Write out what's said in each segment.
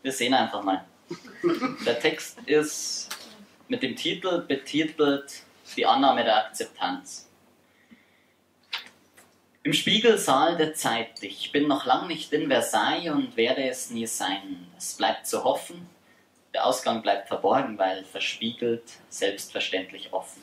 Wir sehen einfach mal. Der Text ist mit dem Titel betitelt Die Annahme der Akzeptanz. Im Spiegelsaal der Zeit, ich bin noch lang nicht in Versailles und werde es nie sein. Es bleibt zu hoffen, der Ausgang bleibt verborgen, weil verspiegelt, selbstverständlich offen.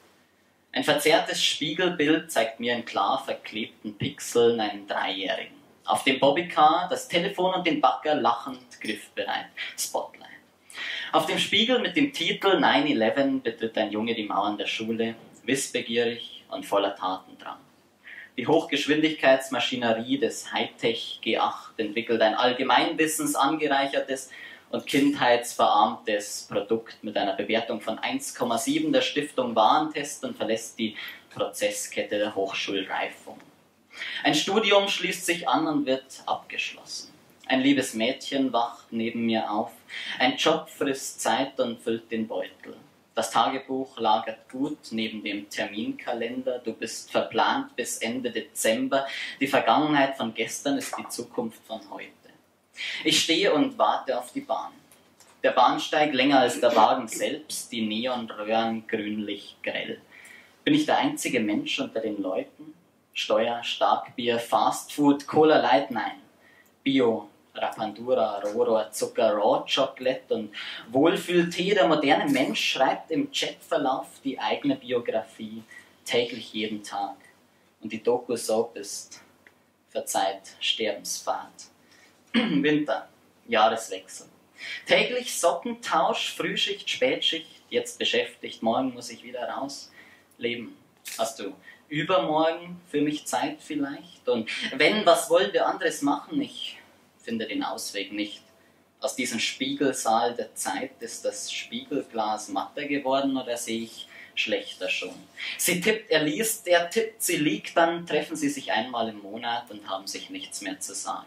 Ein verzerrtes Spiegelbild zeigt mir in klar verklebten Pixeln einen Dreijährigen. Auf dem Bobbycar, das Telefon und den Bagger lachend griffbereit. Spotlight. Auf dem Spiegel mit dem Titel 9/11 betritt ein Junge die Mauern der Schule, wissbegierig und voller Tatendrang. Die Hochgeschwindigkeitsmaschinerie des Hightech G8 entwickelt ein allgemeinwissens angereichertes und kindheitsverarmtes Produkt mit einer Bewertung von 1,7 der Stiftung Warentest und verlässt die Prozesskette der Hochschulreifung. Ein Studium schließt sich an und wird abgeschlossen. Ein liebes Mädchen wacht neben mir auf. Ein Job frisst Zeit und füllt den Beutel. Das Tagebuch lagert gut neben dem Terminkalender. Du bist verplant bis Ende Dezember. Die Vergangenheit von gestern ist die Zukunft von heute. Ich stehe und warte auf die Bahn. Der Bahnsteig länger als der Wagen selbst, die Neonröhren grünlich grell. Bin ich der einzige Mensch unter den Leuten? Steuer, Starkbier, Fastfood, Cola Light, nein. Bio, Rapandura, Rohrohr, Zucker, Raw Chocolate und Wohlfühltee. Der moderne Mensch schreibt im Chatverlauf die eigene Biografie, täglich jeden Tag. Und die Doku-Soap ist, verzeiht, Sterbensfahrt. Winter, Jahreswechsel. Täglich Sockentausch, Frühschicht, Spätschicht, jetzt beschäftigt, morgen muss ich wieder raus. Leben, hast du übermorgen für mich Zeit vielleicht? Und wenn, was wollen wir anderes machen? Ich finde den Ausweg nicht. Aus diesem Spiegelsaal der Zeit ist das Spiegelglas matter geworden oder sehe ich schlechter schon? Sie tippt, er liest, er tippt, sie liegt, dann treffen sie sich einmal im Monat und haben sich nichts mehr zu sagen.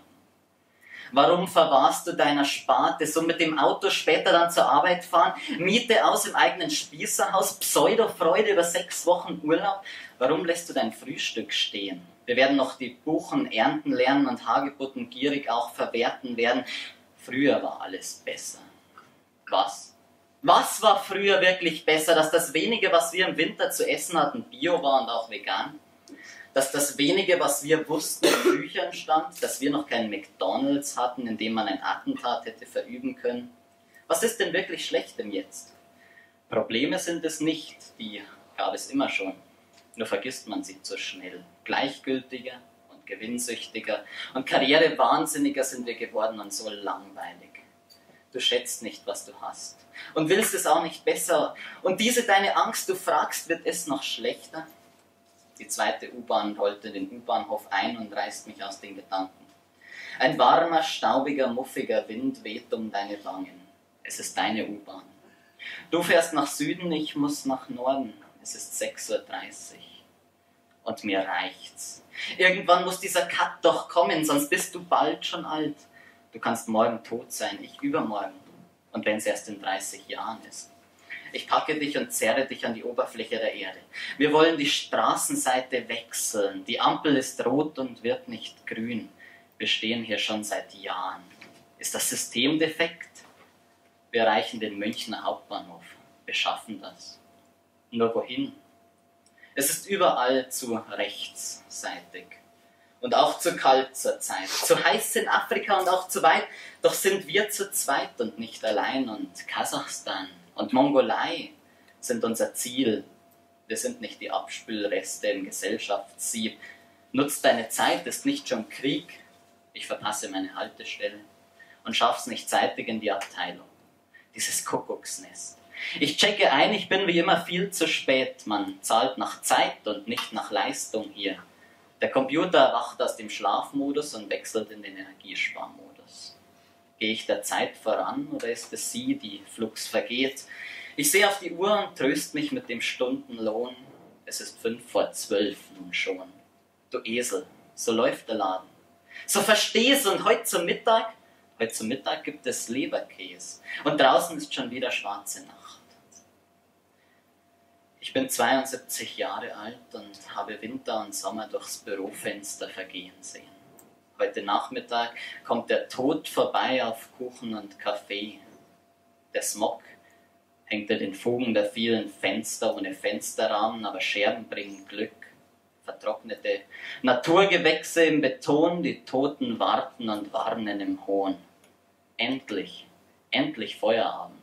Warum verwahrst du deiner Sparte? So mit dem Auto später dann zur Arbeit fahren, Miete aus im eigenen Spießerhaus, Pseudo-Freude über 6 Wochen Urlaub. Warum lässt du dein Frühstück stehen? Wir werden noch die Buchen ernten lernen und Hagebutten gierig auch verwerten werden. Früher war alles besser. Was? Was war früher wirklich besser? Dass das wenige, was wir im Winter zu essen hatten, bio war und auch vegan? Dass das wenige, was wir wussten, in Büchern stand, dass wir noch keinen McDonald's hatten, in dem man ein Attentat hätte verüben können. Was ist denn wirklich schlecht im Jetzt? Probleme sind es nicht, die gab es immer schon. Nur vergisst man sie zu schnell. Gleichgültiger und gewinnsüchtiger und karrierewahnsinniger sind wir geworden und so langweilig. Du schätzt nicht, was du hast und willst es auch nicht besser. Und diese deine Angst, du fragst, wird es noch schlechter? Die zweite U-Bahn rollte den U-Bahnhof ein und reißt mich aus den Gedanken. Ein warmer, staubiger, muffiger Wind weht um deine Wangen. Es ist deine U-Bahn. Du fährst nach Süden, ich muss nach Norden. Es ist 6:30 Uhr. Und mir reicht's. Irgendwann muss dieser Cut doch kommen, sonst bist du bald schon alt. Du kannst morgen tot sein, ich übermorgen. Und wenn es erst in 30 Jahren ist. Ich packe dich und zerre dich an die Oberfläche der Erde. Wir wollen die Straßenseite wechseln. Die Ampel ist rot und wird nicht grün. Wir stehen hier schon seit Jahren. Ist das System defekt? Wir erreichen den Münchner Hauptbahnhof. Wir schaffen das. Nur wohin? Es ist überall zu rechtsseitig. Und auch zu kalt zur Zeit. Zu heiß in Afrika und auch zu weit. Doch sind wir zu zweit und nicht allein. Und Kasachstan und Mongolei sind unser Ziel. Wir sind nicht die Abspülreste im Gesellschaftssieb. Nutzt deine Zeit, ist nicht schon Krieg. Ich verpasse meine Haltestelle und schaff's nicht zeitig in die Abteilung. Dieses Kuckucksnest. Ich checke ein, ich bin wie immer viel zu spät. Man zahlt nach Zeit und nicht nach Leistung hier. Der Computer erwacht aus dem Schlafmodus und wechselt in den Energiesparmodus. Gehe ich der Zeit voran oder ist es sie, die flugs vergeht? Ich sehe auf die Uhr und tröst mich mit dem Stundenlohn. Es ist 11:55 nun schon. Du Esel, so läuft der Laden. So versteh's und heute zum Mittag gibt es Leberkäse. Und draußen ist schon wieder schwarze Nacht. Ich bin 72 Jahre alt und habe Winter und Sommer durchs Bürofenster vergehen sehen. Heute Nachmittag kommt der Tod vorbei auf Kuchen und Kaffee. Der Smog hängt in den Fugen der vielen Fenster ohne Fensterrahmen, aber Scherben bringen Glück. Vertrocknete Naturgewächse im Beton, die Toten warten und warnen im Hohn. Endlich, endlich Feierabend.